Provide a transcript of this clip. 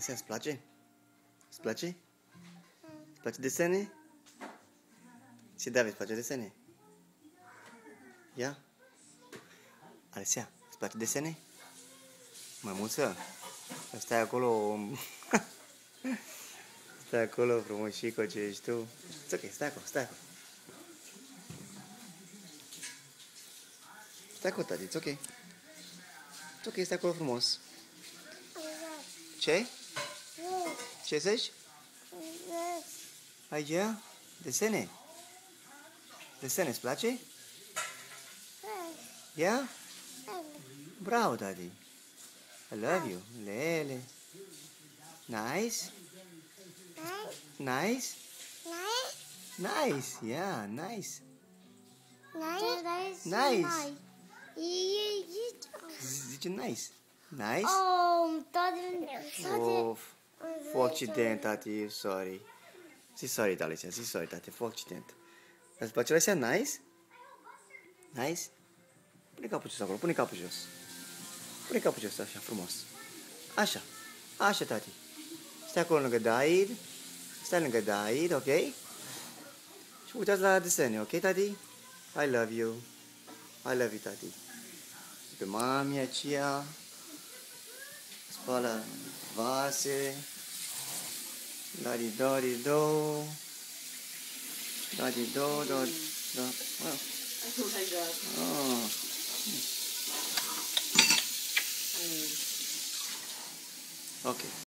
Alexia, îți place? Îți place? Îți place desene? Și David îți place desene? Ia? Alexia, îți place desene? Mămuță? Stai acolo... Stai acolo, frumușico, ce ești tu. It's ok, stai acolo, stai acolo. Stai acolo, tati, it's ok. It's ok, stai acolo frumos. Ce? Ce zici? Aici? Desene? Desene, îți place? Yeah? Bravo, daddy. I love you. Lele. Nice? Nice? Nice, yeah, nice. Nice. Zice nice. Nice? Oh, fu accident, tati, sorry. Zi sorry, Alexia, zi sorry, tati, fu accident. Îți place Alexia? Nice? Nice? Pune capul jos acolo, pune capul jos. Pune capul jos, așa, frumos. Așa, așa, tati. Stai acolo lângă David. Stai lângă David, ok? Și uitați la desene, ok, tati? I love you. I love you, tati. Pe mami aceea. Spală vase. Da-di-do-di-do. Da-di-do, da-da. Oh my god. Oh. Ok.